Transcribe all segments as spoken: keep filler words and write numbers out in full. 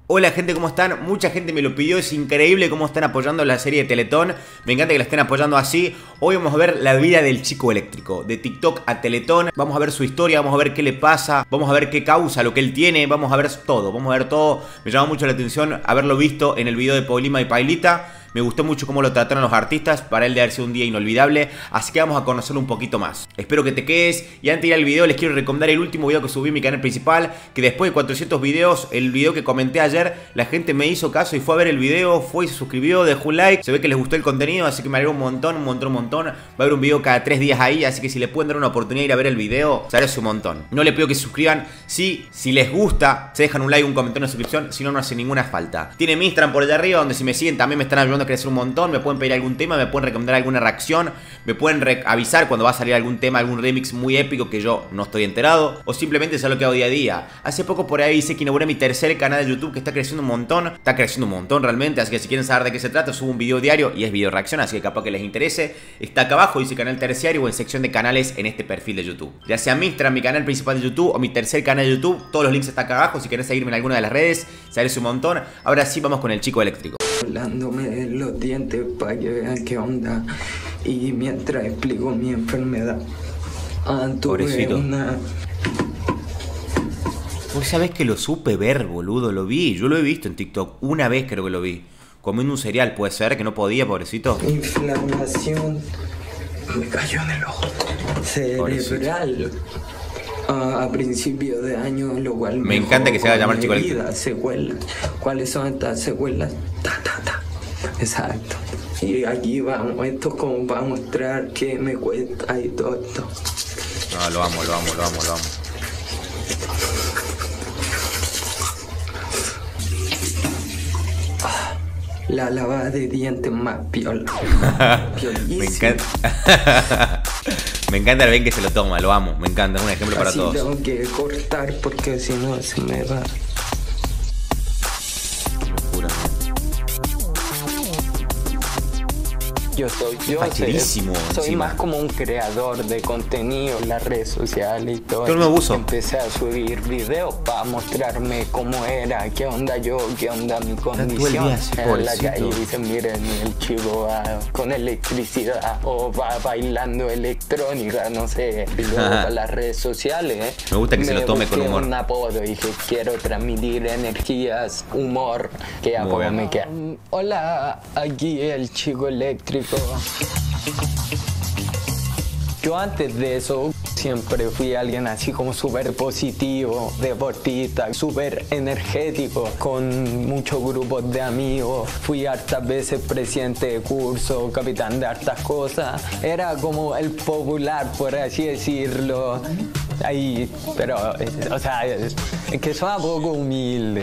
Hola gente, ¿cómo están? Mucha gente me lo pidió, es increíble cómo están apoyando la serie de Teletón. Me encanta que la estén apoyando así. Hoy vamos a ver la vida del chico eléctrico, de TikTok a Teletón. Vamos a ver su historia, vamos a ver qué le pasa, vamos a ver qué causa lo que él tiene, vamos a ver todo, vamos a ver todo. Me llama mucho la atención haberlo visto en el video de Paulima y Pailita. Me gustó mucho cómo lo trataron los artistas, para él de haber sido un día inolvidable, así que vamos a conocerlo un poquito más. Espero que te quedes, y antes de ir al video les quiero recomendar el último video que subí en mi canal principal, que después de cuatrocientos videos, el video que comenté ayer, la gente me hizo caso y fue a ver el video, fue y se suscribió, dejó un like, se ve que les gustó el contenido, así que me alegro un montón, un montón, un montón. Va a haber un video cada tres días ahí, así que si le pueden dar una oportunidad de ir a ver el video, se agradece un montón. No les pido que se suscriban, sí, si les gusta, se dejan un like, un comentario, una suscripción, si no, no hace ninguna falta. Tienen mi Instagram por allá arriba, donde si me siguen también me están ayudando a crecer un montón. Me pueden pedir algún tema, me pueden recomendar alguna reacción, me pueden avisar cuando va a salir algún tema, algún remix muy épico que yo no estoy enterado, o simplemente es lo que hago día a día. Hace poco por ahí hice que inauguré mi tercer canal de YouTube, que está creciendo un montón, está creciendo un montón realmente, así que si quieren saber de qué se trata, subo un video diario y es video reacción, así que capaz que les interese. Está acá abajo, dice canal terciario, o en sección de canales en este perfil de YouTube. Ya sea mi Instagram, mi canal principal de YouTube, o mi tercer canal de YouTube, todos los links están acá abajo, si quieren seguirme en alguna de las redes, se agradece un montón. Ahora sí, vamos con el chico eléctrico. Hablándome los dientes para que vean qué onda. Y mientras explico mi enfermedad, ah, tuve Pobrecito. una... Vos sabés que lo supe ver, boludo, lo vi. Yo lo he visto en TikTok, una vez creo que lo vi. Comiendo un cereal, puede ser, que no podía, pobrecito. inflamación. Me cayó en el ojo. Cerebral. Uh, a principios de año, lo cual me encanta que se haga llamar chico eléctrico. Secuelas. ¿Cuáles son estas secuelas? Ta, ta, ta. Exacto. Y aquí vamos, esto es como para mostrar que me cuesta y todo esto. No, lo amo, lo amo, lo amo, lo amo. La lavada de dientes más piola. Me encanta. Me encanta el bien que se lo toma, lo amo, me encanta, es un ejemplo para Así todos. Tengo que cortar porque si no se me va. Yo soy, yo Facilísimo, soy, soy encima. más como un creador de contenido en las redes sociales y todo. Yo no me abuso. Empecé a subir videos para mostrarme cómo era, qué onda yo, qué onda mi condición. Así, en la calle dicen, miren, el chico va con electricidad o va bailando electrónica, no sé. Y luego para las redes sociales. ¿eh? Me gusta que me se lo tome con humor. un apodo y dije, quiero transmitir energías, humor, que apodo me queda. Hola, aquí el chico eléctrico. Yo antes de eso siempre fui alguien así como súper positivo, deportista, súper energético, con muchos grupos de amigos. Fui hartas veces presidente de curso, capitán de hartas cosas. Era como el popular, por así decirlo. Ahí, pero, o sea, es que soy un poco humilde.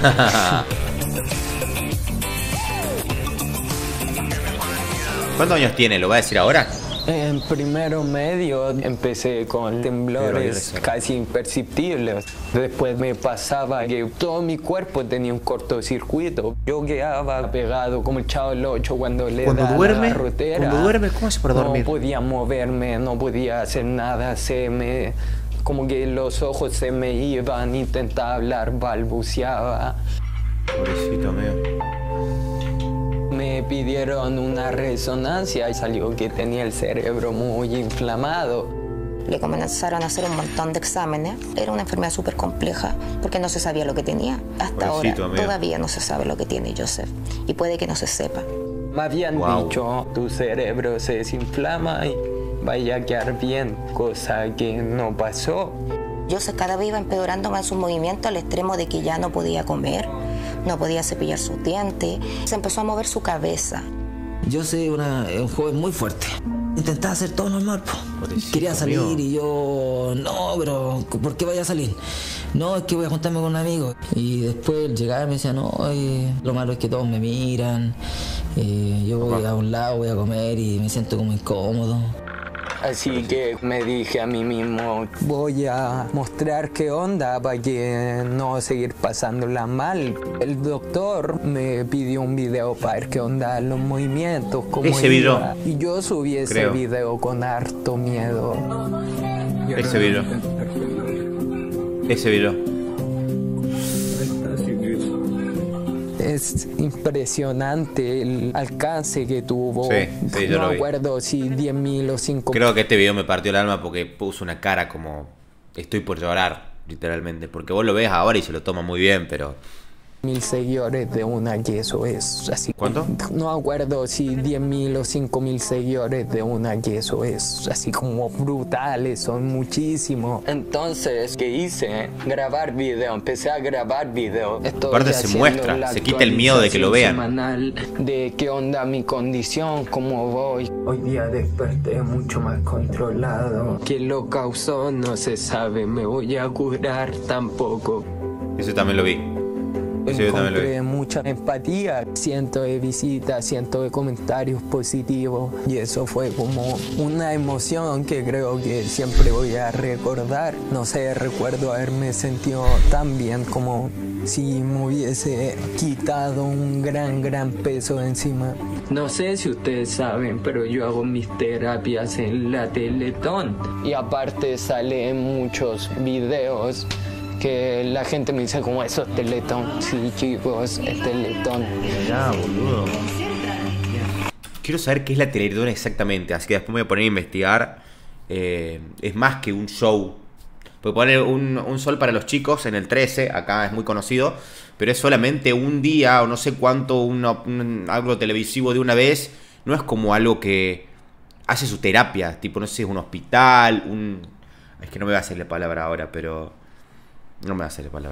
¿Cuántos años tiene? ¿Lo va a decir ahora? En primero medio empecé con temblores casi imperceptibles. Después me pasaba que todo mi cuerpo tenía un cortocircuito. Yo quedaba pegado como el Chavo del Ocho cuando le cuando da duerme, la garrotera. Cuando duerme, ¿cómo hace para dormir? No podía moverme, no podía hacer nada. Se me, como que los ojos se me iban, intentaba hablar, balbuceaba. Pobrecito mío. Me pidieron una resonancia y salió que tenía el cerebro muy inflamado. Le comenzaron a hacer un montón de exámenes. Era una enfermedad súper compleja porque no se sabía lo que tenía. Hasta Pobrecito, ahora amigo. todavía no se sabe lo que tiene Joseph. Y puede que no se sepa. Me habían Wow. dicho, tu cerebro se desinflama y vaya a quedar bien, cosa que no pasó. Joseph cada vez iba empeorando más sus movimientos al extremo de que ya no podía comer, no podía cepillar sus dientes. Se empezó a mover su cabeza. Yo soy una, un joven muy fuerte. Intentaba hacer todo normal, po. Quería salir mío. y yo... No, pero ¿por qué vaya a salir? No, es que voy a juntarme con un amigo. Y después llegaba y me decía, no, eh, lo malo es que todos me miran. Eh, yo voy a un lado, voy a comer y me siento como incómodo. Así que me dije a mí mismo, voy a mostrar qué onda para que no seguir pasándola mal. El doctor me pidió un video para ver qué onda los movimientos, cómo Ese iba. video. Y yo subí ese Creo. video con harto miedo. Ese video. Ese video. es impresionante el alcance que tuvo. Sí, sí, yo no lo me vi. acuerdo si diez mil o cinco mil. Creo que este video me partió el alma porque puso una cara como estoy por llorar, literalmente. Porque vos lo ves ahora y se lo toma muy bien, pero... mil seguidores de una, que eso es así. ¿Cuánto? No me acuerdo si diez mil o cinco mil seguidores de una, que eso es así como brutales, son muchísimos. Entonces, ¿qué hice? Grabar video, empecé a grabar video. Estoy Aparte se haciendo muestra, la se quita el miedo de que lo vean. semanal de qué onda mi condición, cómo voy. Hoy día desperté mucho más controlado. ¿Qué lo causó? No se sabe, me voy a curar tampoco. Ese también lo vi. Ese yo también lo vi. Encontré mucha empatía, cientos de visitas, cientos de comentarios positivos y eso fue como una emoción que creo que siempre voy a recordar. No sé, recuerdo haberme sentido tan bien como si me hubiese quitado un gran, gran peso de encima. No sé si ustedes saben, pero yo hago mis terapias en la Teletón y aparte salen muchos videos que la gente me dice como eso es Teletón. Sí, chicos, es Teletón. Ya, boludo. Quiero saber qué es la Teletón exactamente, así que después me voy a poner a investigar. Eh, es más que un show. Porque poner un, un sol para los chicos en el trece, acá es muy conocido, pero es solamente un día o no sé cuánto, uno, un, algo televisivo de una vez. No es como algo que hace su terapia, tipo, no sé, un hospital, un... Es que no me va a hacer la palabra ahora, pero... No me va a hacer la palabra.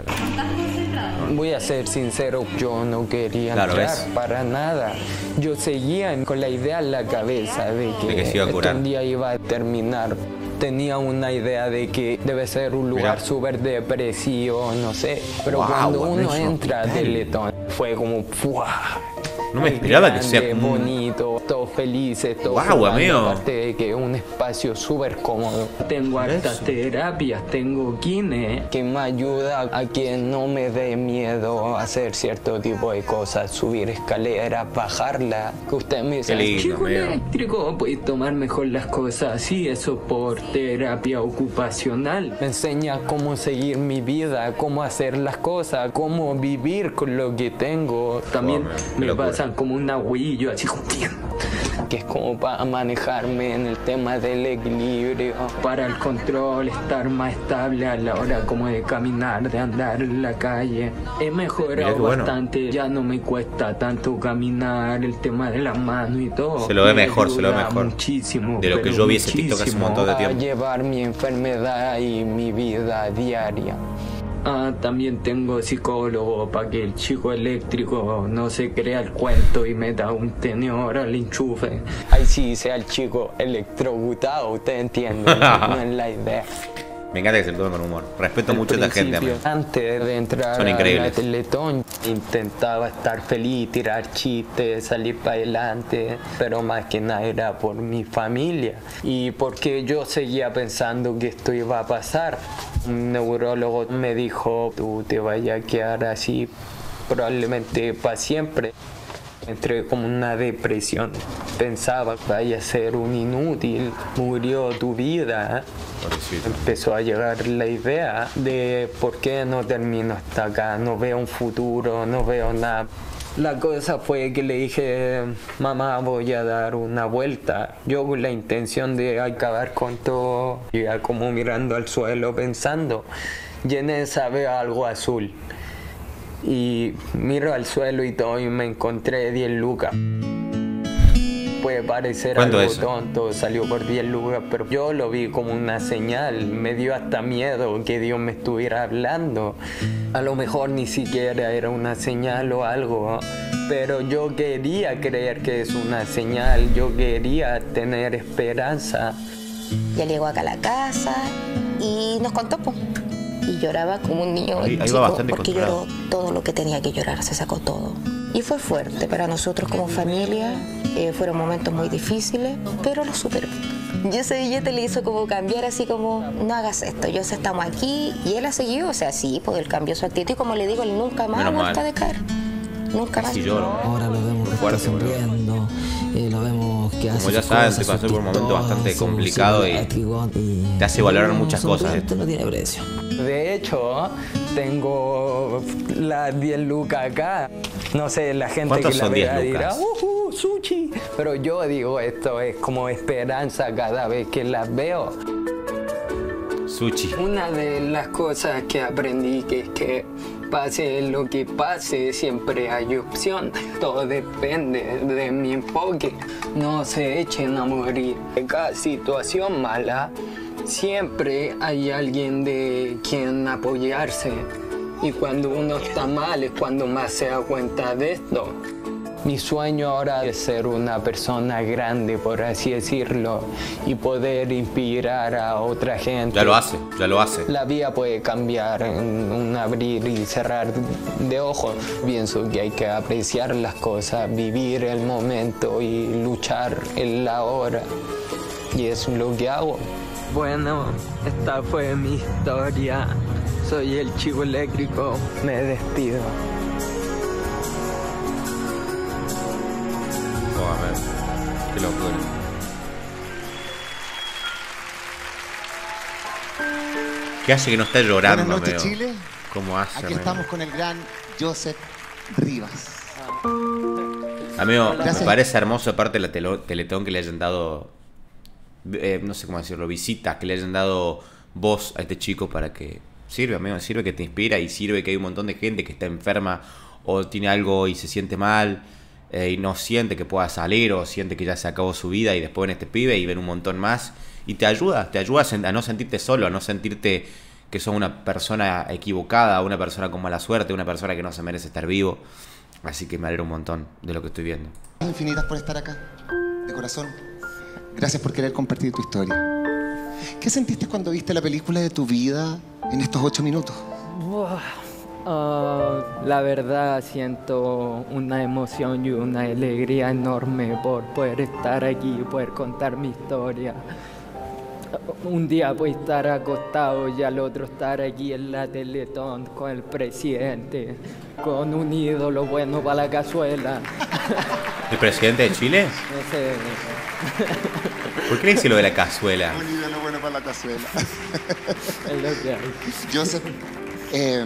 Voy a ser sincero, yo no quería Claro, entrar ¿ves? para nada. Yo seguía con la idea en la cabeza de que, De que se iba a esto curar. un día iba a terminar. Tenía una idea de que debe ser un lugar Mirá. súper depresivo, no sé. Pero Wow, cuando es uno un entra a hospital. Teletón, fue como ¡fua! No me Muy esperaba que grande, sea como un- bonito, todos felices, todos Guau, jugando, amigo. aparte de que es un espacio súper cómodo. Tengo hartas Eso. terapias, tengo kine que me ayuda a que no me dé miedo hacer cierto tipo de cosas, subir escaleras, bajarlas. Que usted me dice, Qué lindo, chico amigo. eléctrico, puedes tomar mejor las cosas así, eso por terapia ocupacional. Me enseña cómo seguir mi vida, cómo hacer las cosas, cómo vivir con lo que tengo. También Wow, man, qué me locura. pasan como un agüillo, así como que es como para manejarme en el tema del equilibrio, para el control, estar más estable a la hora como de caminar, de andar en la calle. He Mirá mejorado qué bueno. bastante, ya no me cuesta tanto caminar, el tema de las manos y todo. Se lo ve Me mejor, se lo ve ayuda mejor. Muchísimo. De lo que pero yo vi ese TikTok hace un muchísimo montón de a tiempo. llevar mi enfermedad y mi vida diaria. Ah, también tengo psicólogo para que el chico eléctrico no se crea el cuento y meta un tenedor al enchufe. Ahí sí sea el chico electrocutado, usted entiende, no es la idea. Me encanta que se lo tomen con humor. Respeto Al mucho a esta gente, principio, amigo. antes de entrar Son a increíbles. la Teletón, intentaba estar feliz, tirar chistes, salir para adelante, pero más que nada era por mi familia y porque yo seguía pensando que esto iba a pasar. Un neurólogo me dijo, tú te vayas a quedar así probablemente para siempre. Entré como una depresión. Pensaba, vaya a ser un inútil, murió tu vida. Pobrecito. Empezó a llegar la idea de por qué no termino hasta acá, no veo un futuro, no veo nada. La cosa fue que le dije, mamá, voy a dar una vuelta. Yo con la intención de acabar con todo, iba como mirando al suelo pensando, y en esa veo algo azul. Y miro al suelo y todo y me encontré diez lucas. Puede parecer ¿Cuánto algo es? tonto, salió por diez lucas, pero yo lo vi como una señal. Me dio hasta miedo que Dios me estuviera hablando. A lo mejor ni siquiera era una señal o algo, pero yo quería creer que es una señal, yo quería tener esperanza. Ya llegó acá a la casa y nos contó, pues. Y lloraba como un niño Ahí- ahí va chico, bastante porque controlado. lloró todo lo que tenía que llorar, se sacó todo. Y fue fuerte para nosotros como familia, eh, fueron momentos muy difíciles, pero lo superó. Y ese billete le hizo como cambiar así como, no hagas esto, yo sé, estamos aquí, y él ha seguido, o sea, sí, pues él cambió su actitud, y como le digo, él nunca más ha Menos vuelto a mal. decaer, nunca más. Casi lloro. Ahora lo vemos que está Fuerte, boludo. sonriendo, Eh, lo vemos que hace Como ya sus saben, cosas, te pasó sus por un momento TikToks, bastante su- complicado su y eléctrico, y te hace valorar no, muchas su cosas. producto no tiene precio. De hecho, tengo las diez lucas acá. No sé, la gente ¿Cuántos que la son diez vea dirá, lucas? ¡uh, sushi! Pero yo digo, esto es como esperanza cada vez que las veo. Sushi. Una de las cosas que aprendí que es que pase lo que pase, siempre hay opción. Todo depende de mi enfoque. No se echen a morir. En cada situación mala, siempre hay alguien de quien apoyarse. Y cuando uno está mal es cuando más se da cuenta de esto. Mi sueño ahora es ser una persona grande, por así decirlo, y poder inspirar a otra gente. Ya lo hace, ya lo hace. La vida puede cambiar en un abrir y cerrar de ojos. Pienso que hay que apreciar las cosas, vivir el momento y luchar en la hora. Y es lo que hago. Bueno, esta fue mi historia. Soy el Chico Eléctrico. Me despido. Oh, man. Qué locura. ¿Qué hace que no está llorando? Buenas noches, amigo? Chile. ¿Cómo hace, Aquí amigo? estamos con el gran Joseph Rivas. Amigo, me Gracias. parece hermoso, aparte de la telo- Teletón, que le hayan dado, eh, no sé cómo decirlo, visitas, que le hayan dado voz a este chico para que sirve, amigo, sirve que te inspira y sirve que hay un montón de gente que está enferma o tiene algo y se siente mal eh, y no siente que pueda salir o siente que ya se acabó su vida y después ven este pibe y ven un montón más y te ayuda, te ayuda a, sen- a no sentirte solo, a no sentirte que sos una persona equivocada, una persona con mala suerte, una persona que no se merece estar vivo. Así que me alegro un montón de lo que estoy viendo. Infinitas por estar acá, de corazón. Gracias por querer compartir tu historia. ¿Qué sentiste cuando viste la película de tu vida en estos ocho minutos? Ah, la verdad siento una emoción y una alegría enorme por poder estar aquí, poder contar mi historia. Un día voy a estar acostado y al otro estar aquí en la Teletón con el presidente, con un ídolo bueno para la cazuela. ¿El presidente de Chile? No sé. ¿Por qué le dice lo de la cazuela? Un ídolo bueno para la cazuela. Es lo que hay. Joseph, eh,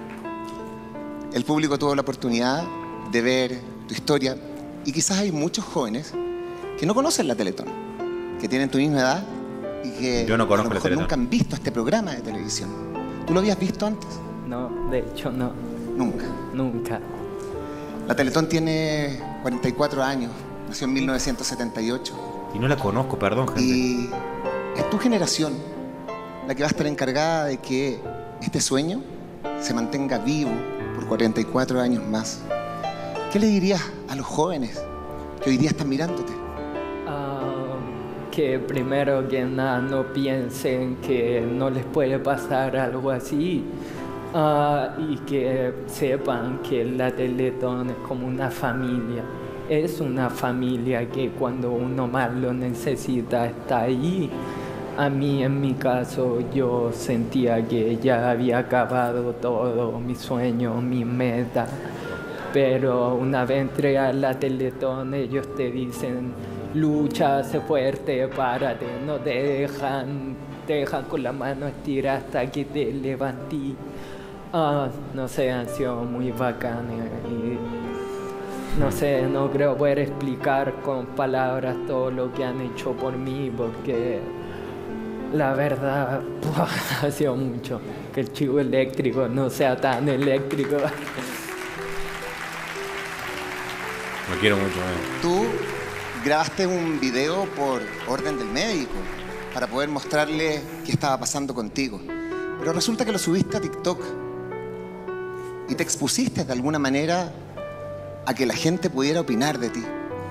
el público tuvo la oportunidad de ver tu historia y quizás hay muchos jóvenes que no conocen la Teletón, que tienen tu misma edad y que Yo no conozco a lo la mejor Teletón. nunca han visto este programa de televisión. ¿Tú lo habías visto antes? No, de hecho no, Nunca. nunca. La Teletón tiene cuarenta y cuatro años, nació en mil novecientos setenta y ocho Y no la conozco, perdón, gente. y es tu generación la que va a estar encargada de que este sueño se mantenga vivo por cuarenta y cuatro años más. ¿Qué le dirías a los jóvenes que hoy día están mirándote? Ah, que primero que nada no piensen que no les puede pasar algo así. Ah, y que sepan que la Teletón es como una familia. Es una familia que cuando uno más lo necesita está ahí. A mí, en mi caso, yo sentía que ya había acabado todo, mi sueño, mi meta. Pero una vez entré a la Teletón, ellos te dicen, lucha, sé fuerte, párate, no te dejan, te dejan con la mano estirada hasta que te levanté. Ah, no sé, han sido muy bacanes y no sé, no creo poder explicar con palabras todo lo que han hecho por mí porque la verdad ha sido mucho. Que el Chico Eléctrico no sea tan eléctrico. Lo quiero mucho, amigo. Tú grabaste un video por orden del médico para poder mostrarle qué estaba pasando contigo. Pero resulta que lo subiste a TikTok y te expusiste de alguna manera a que la gente pudiera opinar de ti.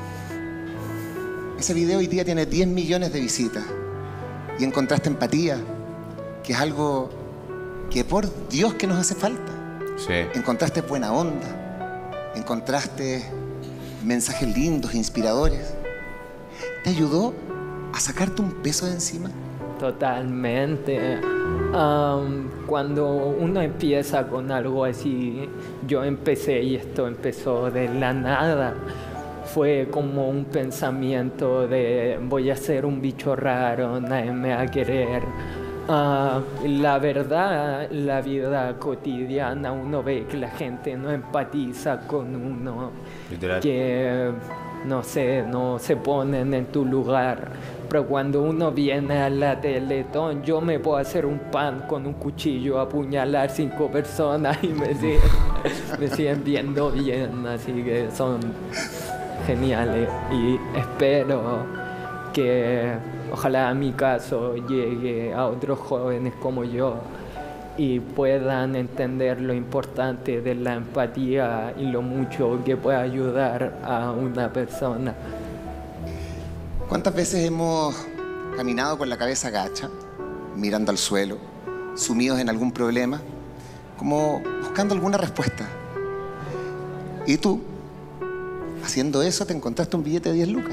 Ese video hoy día tiene diez millones de visitas y encontraste empatía, que es algo que por Dios que nos hace falta. Sí. Encontraste buena onda, encontraste mensajes lindos, inspiradores. ¿Te ayudó a sacarte un peso de encima? Totalmente. Um, cuando uno empieza con algo así, yo empecé y esto empezó de la nada. fue como un pensamiento de voy a ser un bicho raro, nadie me va a querer. Uh, la verdad, la vida cotidiana, uno ve que la gente no empatiza con uno, literal, que no sé, no se ponen en tu lugar. Pero cuando uno viene a la Teletón, yo me puedo hacer un pan con un cuchillo, apuñalar cinco personas y me siguen, me siguen viendo bien, así que son geniales y espero que ojalá mi caso llegue a otros jóvenes como yo y puedan entender lo importante de la empatía y lo mucho que puede ayudar a una persona. ¿Cuántas veces hemos caminado con la cabeza gacha, mirando al suelo, sumidos en algún problema, como buscando alguna respuesta? Y tú, haciendo eso, te encontraste un billete de diez lucas.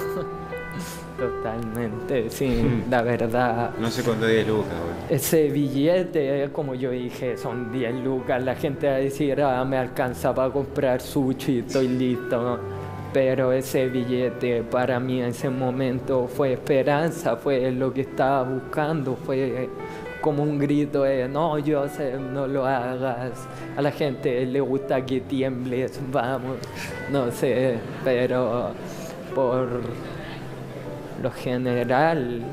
Totalmente, sí, la verdad. No sé cuánto diez lucas, güey. Ese billete, como yo dije, son diez lucas. La gente va a decir, ah, me alcanza para comprar sushi, estoy listo. Pero ese billete para mí en ese momento fue esperanza, fue lo que estaba buscando, fue como un grito de no, Joseph, no lo hagas. A la gente le gusta que tiembles, vamos, no sé, pero por lo general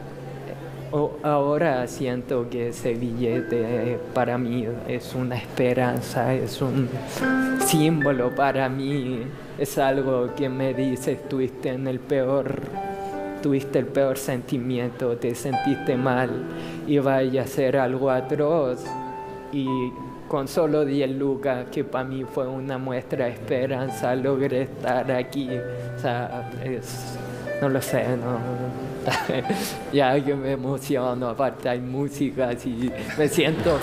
ahora siento que ese billete para mí es una esperanza, es un símbolo para mí, es algo que me dice estuviste en el peor, tuviste el peor sentimiento, te sentiste mal y vaya a hacer algo atroz y con solo diez lucas, que para mí fue una muestra de esperanza, logré estar aquí, o sea, es... No lo sé, no. Ya que me emociono, aparte hay música, así me siento.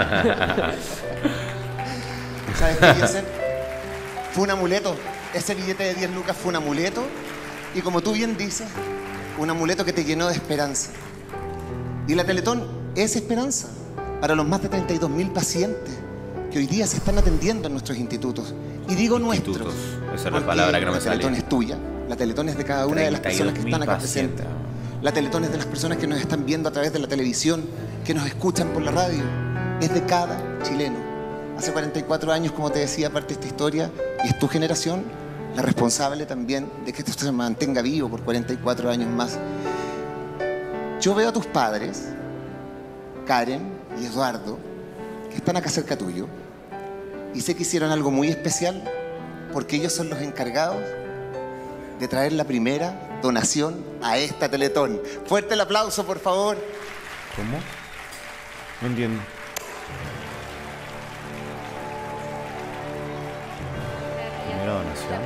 ¿Sabes qué, Joseph? Fue un amuleto. Ese billete de diez lucas fue un amuleto. Y como tú bien dices, un amuleto que te llenó de esperanza. Y la Teletón es esperanza para los más de treinta y dos mil pacientes que hoy día se están atendiendo en nuestros institutos. Y digo Institutos. nuestros. Esa es la palabra que no me sale. La Teletón es tuya. La Teletón es de cada una de las personas que están acá presentes. La Teletón es de las personas que nos están viendo a través de la televisión, que nos escuchan por la radio. Es de cada chileno. Hace cuarenta y cuatro años, como te decía, parte de esta historia, y es tu generación la responsable también de que esto se mantenga vivo por cuarenta y cuatro años más. Yo veo a tus padres, Karen y Eduardo, que están acá cerca tuyo, y sé que hicieron algo muy especial porque ellos son los encargados de traer la primera donación a esta Teletón. Fuerte el aplauso, por favor. ¿Cómo? No entiendo. Primera donación.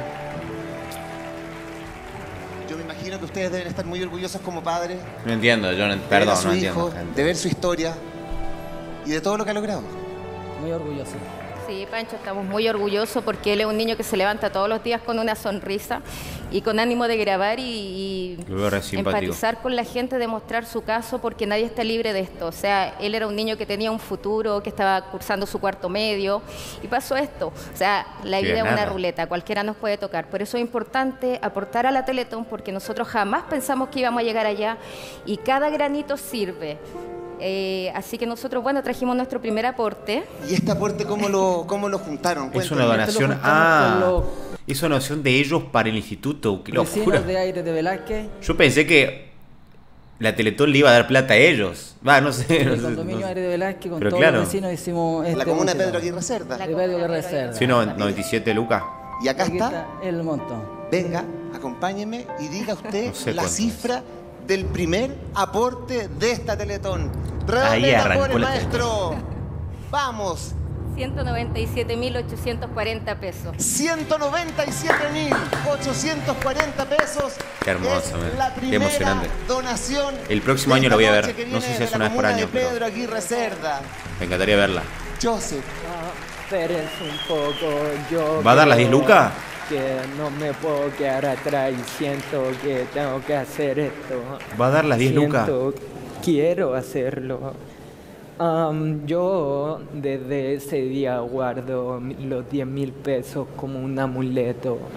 Yo me imagino que ustedes deben estar muy orgullosos como padres. No entiendo, yo no, de ver a perdón, su no hijo, entiendo, gente. de ver su historia y de todo lo que ha logrado. Muy orgulloso. Sí, Pancho, estamos muy orgullosos porque él es un niño que se levanta todos los días con una sonrisa y con ánimo de grabar y, y Lo veo re simpático. empatizar con la gente, demostrar su caso, porque nadie está libre de esto. O sea, él era un niño que tenía un futuro, que estaba cursando su cuarto medio y pasó esto. O sea, la Qué vida es una nada. ruleta, cualquiera nos puede tocar. Por eso es importante aportar a la Teletón, porque nosotros jamás pensamos que íbamos a llegar allá y cada granito sirve. Eh, así que nosotros, bueno, trajimos nuestro primer aporte. ¿Y este aporte cómo lo, cómo lo juntaron? Es Cuéntenme. una donación. juntamos Ah, con los es una donación de ellos para el instituto. Qué locura. Vecinos de Aire de Velázquez, Yo pensé que la Teletón le iba a dar plata a ellos. Va, no sé. no el sé, condominio no sé. Aire de Velázquez, con Pero todos claro. los vecinos hicimos este La comuna de museo. Pedro Aguirre Cerda. La De Pedro Aguirre Cerda. Sí, no, noventa y siete lucas. Y acá Aquí está. el monto. Venga, acompáñeme y diga usted No sé la cuánto cifra del primer aporte de esta Teletón. Ahí Redondea arrancó tambores, la maestro. Vamos. ciento noventa y siete mil ochocientos cuarenta pesos. ciento noventa y siete mil ochocientos cuarenta pesos. Qué hermoso, Es man. la Qué primera emocionante. donación. El próximo de año esta lo voy a noche ver. que No viene sé si de es la una vez por comuna año, de pero- Pedro Aguirre Cerda. Me encantaría verla. Joseph, Ah, espérense un poco, yo... ¿Va a dar las diez creo lucas? Que no me puedo quedar atrás y siento que tengo que hacer esto. ¿Va a dar las diez lucas? Siento, quiero hacerlo. Am, yo desde ese día guardo mi- los diez mil pesos como un amuleto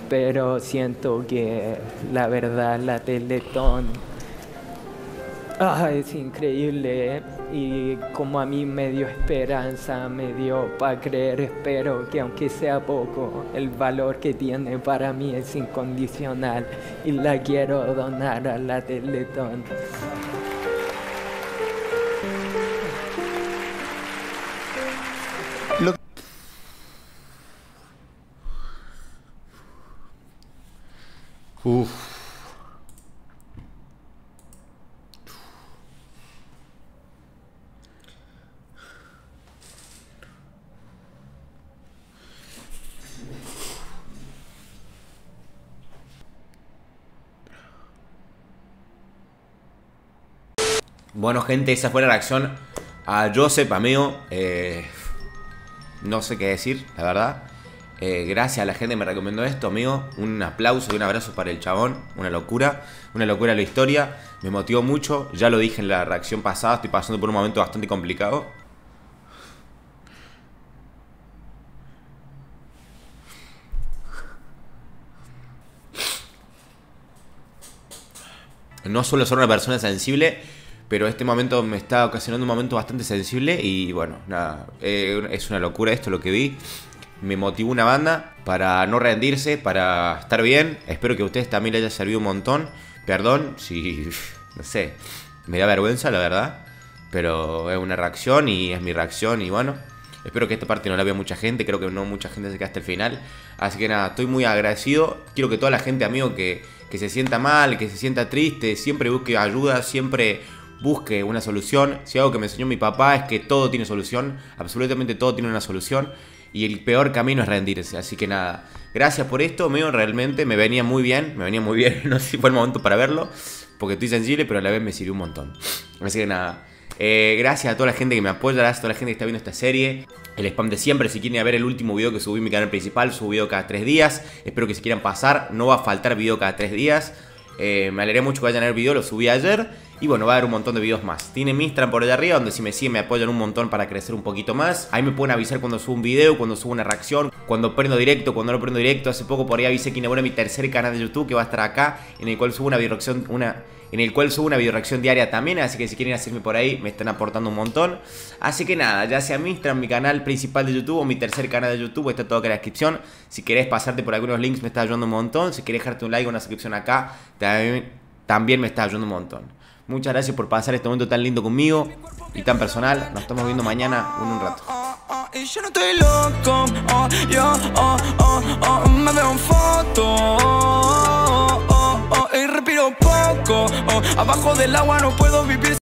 pero siento que la verdad la Teletón ah, es increíble, ¿eh? Y como a mí me dio esperanza, me dio para creer, espero que aunque sea poco, el valor que tiene para mí es incondicional y la quiero donar a la Teletón. Lo... Uf. Bueno, gente, esa fue la reacción a Joseph, amigo. Eh, no sé qué decir, la verdad. Eh, gracias a la gente que me recomendó esto, amigo. Un aplauso y un abrazo para el chabón. Una locura, una locura la historia. Me motivó mucho, ya lo dije en la reacción pasada. Estoy pasando por un momento bastante complicado. No suelo ser una persona sensible, pero este momento me está ocasionando un momento bastante sensible. Y bueno, nada, eh, es una locura esto lo que vi. Me motivó una banda para no rendirse, para estar bien. Espero que a ustedes también les haya servido un montón. Perdón si, no sé, me da vergüenza la verdad, pero es una reacción y es mi reacción. Y bueno, espero que esta parte no la vea mucha gente. Creo que no mucha gente se queda hasta el final. Así que nada, estoy muy agradecido. Quiero que toda la gente, amigo, que, que se sienta mal, que se sienta triste, siempre busque ayuda, siempre busque una solución. Si algo que me enseñó mi papá es que todo tiene solución, absolutamente todo tiene una solución. Y el peor camino es rendirse. Así que nada, gracias por esto, amigo. Realmente me venía muy bien, me venía muy bien. No sé si fue el momento para verlo, porque estoy sensible, pero a la vez me sirvió un montón. Así que nada, eh, gracias a toda la gente que me apoya, gracias a toda la gente que está viendo esta serie. El spam de siempre, si quieren ver el último video que subí en mi canal principal, subo video cada tres días. Espero que si quieran pasar, no va a faltar video cada tres días. Eh, me alegré mucho que vayan a ver el video, lo subí ayer. Y bueno, va a haber un montón de videos más. Tiene mi Instagram por allá arriba, donde si me siguen me apoyan un montón para crecer un poquito más. Ahí me pueden avisar cuando subo un video, cuando subo una reacción, cuando prendo directo, cuando no prendo directo. Hace poco por ahí avisé que inauguré mi tercer canal de YouTube, que va a estar acá, en el cual subo una videoreacción, una... en el cual subo una videoreacción diaria también, así que si quieren hacerme por ahí, me están aportando un montón. Así que nada, ya sea mi Instagram, mi canal principal de YouTube o mi tercer canal de YouTube, está todo acá en la descripción. Si querés pasarte por algunos links, me está ayudando un montón. Si querés dejarte un like o una suscripción acá, también, también me está ayudando un montón. Muchas gracias por pasar este momento tan lindo conmigo y tan personal. Nos estamos viendo mañana en un rato. Y yo no estoy loco, oh, yo, oh, oh, oh, me veo en foto, oh, oh, oh, y respiro poco, oh, abajo del agua no puedo vivir.